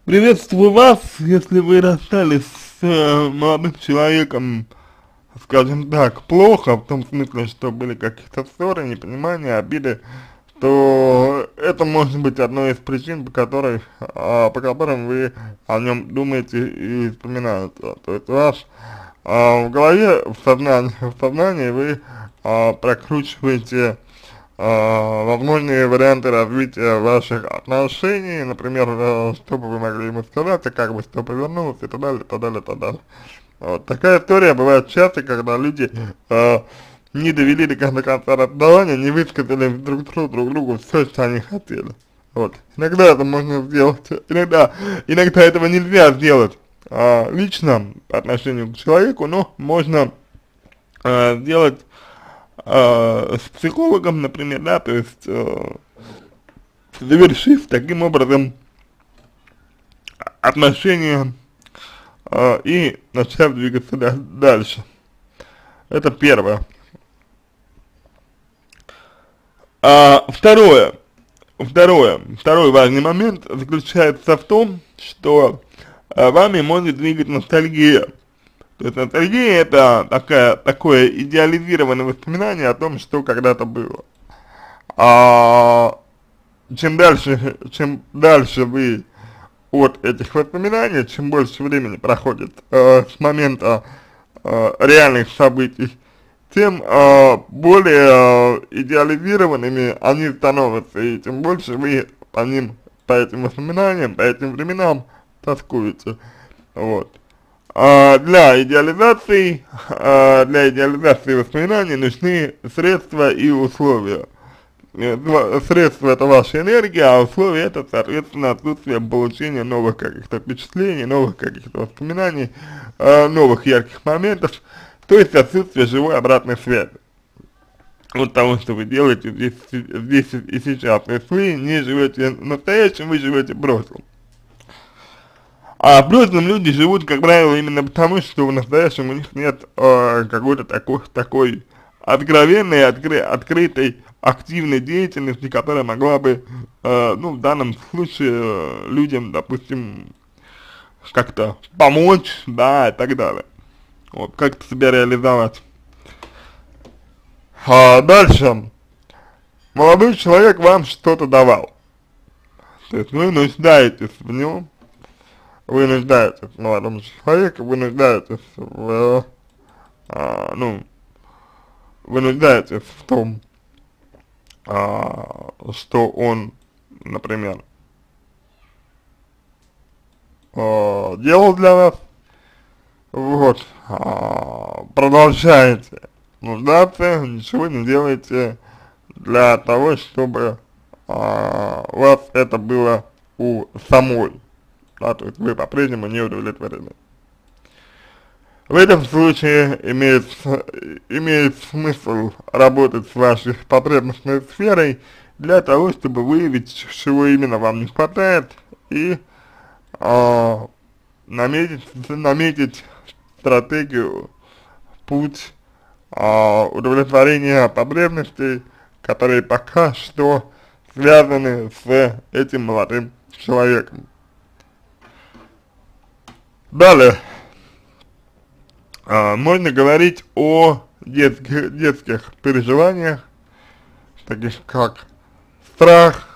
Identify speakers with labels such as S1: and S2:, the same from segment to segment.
S1: Приветствую вас, если вы расстались с молодым человеком, скажем так, плохо, в том смысле, что были какие-то ссоры, непонимания, обиды, то это может быть одной из причин, по которым вы о нем думаете и вспоминаете. То есть в голове, в сознании вы прокручиваете возможные варианты развития ваших отношений, например, что бы вы могли ему сказать, и как бы что повернулось, и так далее, и так далее, и так далее. Вот. Такая история бывает часто, когда люди не довели до конца расставания, не высказали друг другу все, что они хотели. Вот. Иногда это можно сделать, иногда этого нельзя сделать лично по отношению к человеку, но можно сделать с психологом, например, да, то есть завершив таким образом отношения и начав двигаться дальше. Это первое. Второй важный момент заключается в том, что вами может двигать ностальгия. То есть ностальгия — это такое идеализированное воспоминание о том, что когда-то было. А чем дальше вы от этих воспоминаний, чем больше времени проходит с момента реальных событий, тем более идеализированными они становятся, и тем больше вы по этим воспоминаниям, по этим временам тоскуете. Вот. Для идеализации воспоминаний нужны средства и условия. Средства — это ваша энергия, а условия — это, соответственно, отсутствие получения новых каких-то впечатлений, новых каких-то воспоминаний, новых ярких моментов, то есть отсутствие живой обратной связи от того, что вы делаете здесь и сейчас. То есть вы не живете настоящим, вы живете прошлым. А в прошлом люди живут, как правило, именно потому, что в настоящем у них нет какой-то такой откровенной, открытой, активной деятельности, которая могла бы, ну, в данном случае, людям, допустим, как-то помочь, да, и так далее. Вот, как-то себя реализовать. Дальше. Молодой человек вам что-то давал. То есть вы нуждаетесь в нем, вы нуждаетесь в молодом человеке, ну, вы нуждаетесь в том, что он, например, делал для вас, вот, продолжаете нуждаться, ничего не делаете для того, чтобы у вас это было у самой, да, то есть вы по-прежнему не удовлетворены. В этом случае имеет смысл работать с вашей потребностной сферой для того, чтобы выявить, чего именно вам не хватает, и наметить стратегию, путь удовлетворения потребностей, которые пока что связаны с этим молодым человеком. Далее. Можно говорить о детских переживаниях, таких как страх,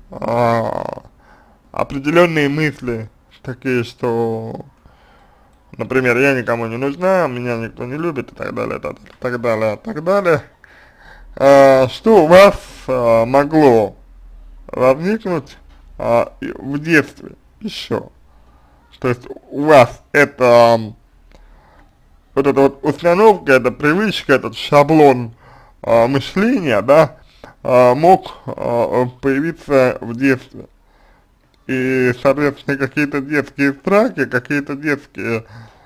S1: определенные мысли, такие, что, например, я никому не нужна, меня никто не любит, и так далее, так далее, так далее. Что у вас могло возникнуть в детстве еще? То есть у вас вот эта вот установка, эта привычка, этот шаблон мышления, да, мог появиться в детстве. И, соответственно, какие-то детские страхи, какие-то детские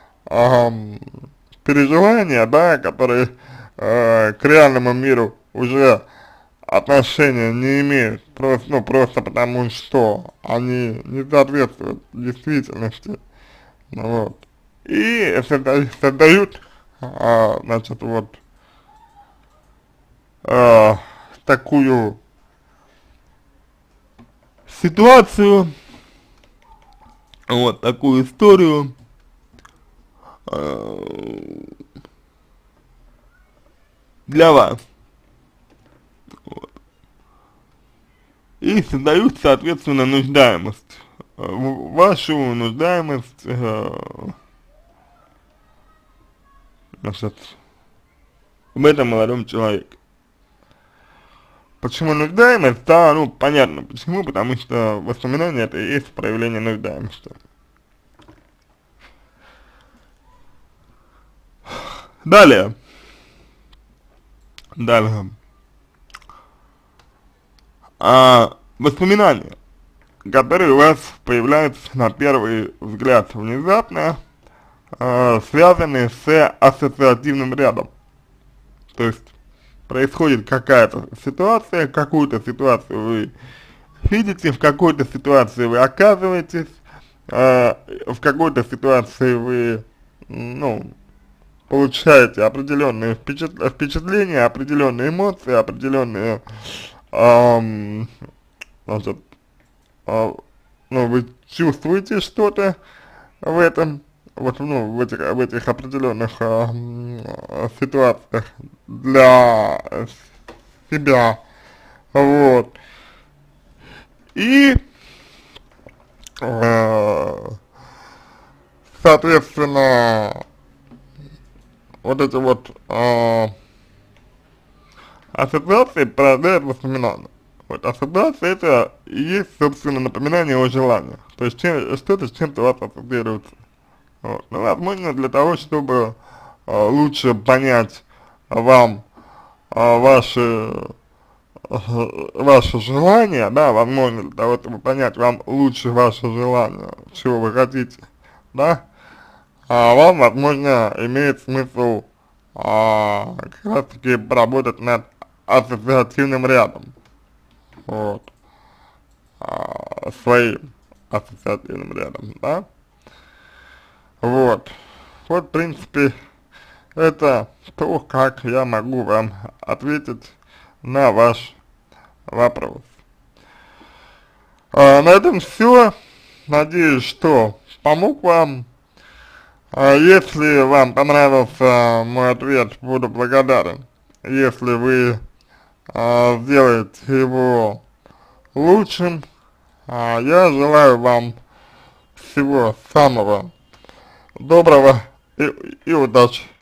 S1: переживания, да, которые к реальному миру уже отношения не имеют, просто потому что они не соответствуют действительности, вот. И создают, значит, вот, такую ситуацию, вот такую историю, э, для вас. И создают, соответственно, нуждаемость, вашу нуждаемость, значит, в этом молодом человеке. Почему нуждаемость? Да, ну, понятно, почему, потому что воспоминания это и есть проявление нуждаемости. Далее, далее, воспоминания, которые у вас появляются на первый взгляд внезапно, связаны с ассоциативным рядом. То есть происходит какая-то ситуация, какую-то ситуацию вы видите, в какой-то ситуации вы оказываетесь, в какой-то ситуации вы, ну, получаете определенные впечатления, определенные эмоции, определенные, значит, ну, вы чувствуете что-то в этом, вот, ну, в этих определенных ситуациях для себя, вот, и, соответственно, вот эти вот ассоциации порождают воспоминания. Вот ассоциация это и есть, собственно, напоминание о желаниях. То есть что-то с чем-то у вас ассоциируется. Вот. Ну, возможно, для того, чтобы лучше понять вам ваши ваше желание, да, возможно, для того, чтобы понять вам лучше ваше желание, чего вы хотите, да, вам, возможно, имеет смысл как раз таки поработать над ассоциативным рядом, вот, своим ассоциативным рядом, да, вот, в принципе, это то, как я могу вам ответить на ваш вопрос. На этом все. Надеюсь, что помог вам. Если вам понравился мой ответ, буду благодарен, если вы сделаете его лучшим. Я желаю вам всего самого доброго и удачи.